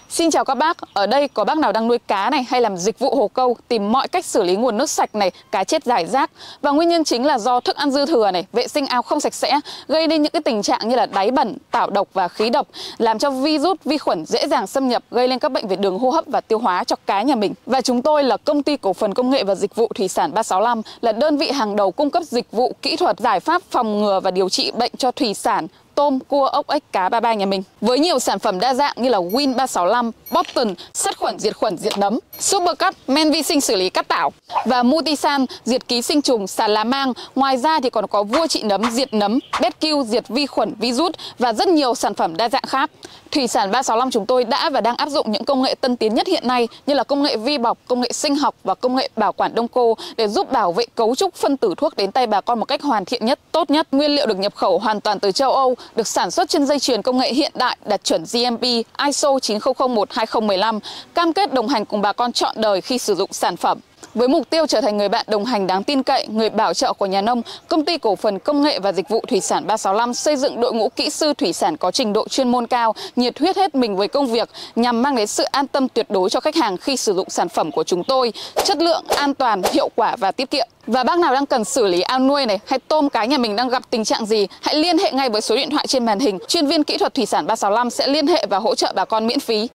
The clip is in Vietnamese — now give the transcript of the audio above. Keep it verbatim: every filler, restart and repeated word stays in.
Xin chào các bác, ở đây có bác nào đang nuôi cá này hay làm dịch vụ hồ câu, tìm mọi cách xử lý nguồn nước sạch này, cá chết rải rác. Và nguyên nhân chính là do thức ăn dư thừa này, vệ sinh ao không sạch sẽ, gây nên những cái tình trạng như là đáy bẩn, tảo độc và khí độc, làm cho virus, vi khuẩn dễ dàng xâm nhập, gây lên các bệnh về đường hô hấp và tiêu hóa cho cá nhà mình. Và chúng tôi là công ty cổ phần công nghệ và dịch vụ thủy sản ba sáu năm, là đơn vị hàng đầu cung cấp dịch vụ kỹ thuật, giải pháp phòng ngừa và điều trị bệnh cho thủy sản, tôm, cua, ốc, ếch, cá ba ba nhà mình. Với nhiều sản phẩm đa dạng như là Win ba sáu năm, Botton, sát khuẩn, diệt khuẩn, diệt nấm, Super Cut, men vi sinh xử lý cát tảo và Multisan, diệt ký sinh trùng, xà lá mang. Ngoài ra thì còn có vua trị nấm, diệt nấm, Betq, diệt vi khuẩn, virus và rất nhiều sản phẩm đa dạng khác. Thủy sản ba sáu năm chúng tôi đã và đang áp dụng những công nghệ tân tiến nhất hiện nay như là công nghệ vi bọc, công nghệ sinh học và công nghệ bảo quản đông cô để giúp bảo vệ cấu trúc phân tử thuốc đến tay bà con một cách hoàn thiện nhất, tốt nhất. Nguyên liệu được nhập khẩu hoàn toàn từ châu Âu, được sản xuất trên dây chuyền công nghệ hiện đại, đạt chuẩn G M P I S O chín không không một hai không một năm, cam kết đồng hành cùng bà con trọn đời khi sử dụng sản phẩm. Với mục tiêu trở thành người bạn đồng hành đáng tin cậy, người bảo trợ của nhà nông, công ty cổ phần công nghệ và dịch vụ thủy sản ba sáu năm xây dựng đội ngũ kỹ sư thủy sản có trình độ chuyên môn cao, nhiệt huyết hết mình với công việc nhằm mang đến sự an tâm tuyệt đối cho khách hàng khi sử dụng sản phẩm của chúng tôi, chất lượng, an toàn, hiệu quả và tiết kiệm. Và bác nào đang cần xử lý ao nuôi này hay tôm cá nhà mình đang gặp tình trạng gì, hãy liên hệ ngay với số điện thoại trên màn hình. Chuyên viên kỹ thuật thủy sản ba sáu năm sẽ liên hệ và hỗ trợ bà con miễn phí.